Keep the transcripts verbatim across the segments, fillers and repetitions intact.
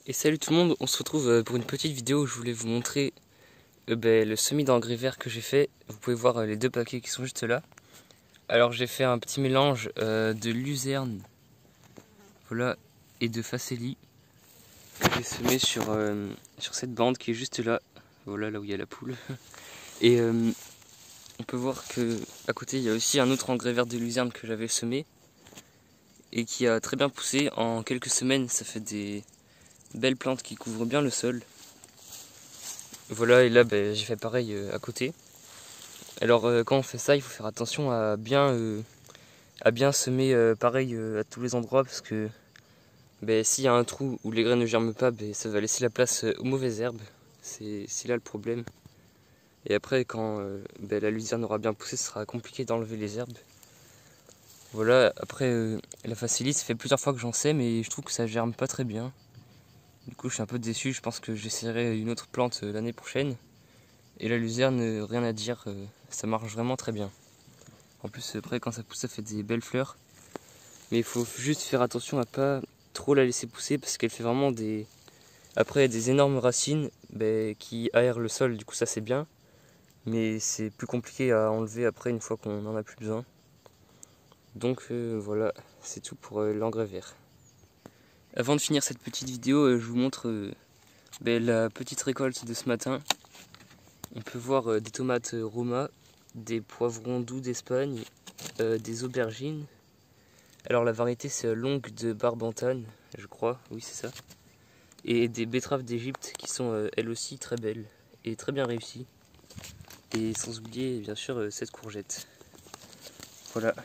Et salut tout le monde, on se retrouve pour une petite vidéo où je voulais vous montrer euh, ben, le semis d'engrais vert que j'ai fait. Vous pouvez voir euh, les deux paquets qui sont juste là. Alors j'ai fait un petit mélange euh, de luzerne, voilà, et de facélie que j'ai semé sur, euh, sur cette bande qui est juste là, voilà, là où il y a la poule. Et euh, on peut voir que à côté il y a aussi un autre engrais vert de luzerne que j'avais semé et qui a très bien poussé. En quelques semaines ça fait des belles plantes qui couvrent bien le sol. Voilà, et là ben, j'ai fait pareil euh, à côté. Alors euh, quand on fait ça, il faut faire attention à bien, euh, à bien semer euh, pareil euh, à tous les endroits, parce que ben, s'il y a un trou où les graines ne germent pas, ben, ça va laisser la place euh, aux mauvaises herbes. C'est là le problème. Et après, quand euh, ben, la luzerne aura bien poussé, ce sera compliqué d'enlever les herbes. Voilà, après euh, la facélie, ça fait plusieurs fois que j'en sème et je trouve que ça germe pas très bien. Du coup, je suis un peu déçu. Je pense que j'essaierai une autre plante euh, l'année prochaine. Et la luzerne, euh, rien à dire, euh, ça marche vraiment très bien. En plus, après, quand ça pousse, ça fait des belles fleurs. Mais il faut juste faire attention à pas trop la laisser pousser parce qu'elle fait vraiment des... Après, des énormes racines ben, qui aèrent le sol. Du coup, ça c'est bien. Mais c'est plus compliqué à enlever après une fois qu'on n'en a plus besoin. Donc euh, voilà, c'est tout pour euh, l'engrais vert. Avant de finir cette petite vidéo, euh, je vous montre euh, ben, la petite récolte de ce matin. On peut voir euh, des tomates euh, Roma, des poivrons doux d'Espagne, euh, des aubergines. Alors la variété c'est longue de Barbantane, je crois, oui c'est ça. Et des betteraves d'Égypte qui sont euh, elles aussi très belles et très bien réussies. Et sans oublier bien sûr euh, cette courgette. Voilà.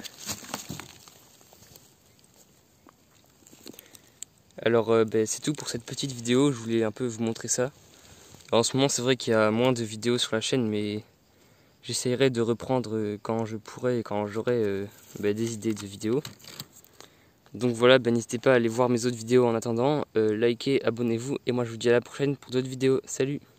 Alors euh, ben, c'est tout pour cette petite vidéo, je voulais un peu vous montrer ça. Alors, en ce moment c'est vrai qu'il y a moins de vidéos sur la chaîne, mais j'essaierai de reprendre euh, quand je pourrai et quand j'aurai euh, ben, des idées de vidéos. Donc voilà, ben, n'hésitez pas à aller voir mes autres vidéos en attendant, euh, likez, abonnez-vous et moi je vous dis à la prochaine pour d'autres vidéos. Salut!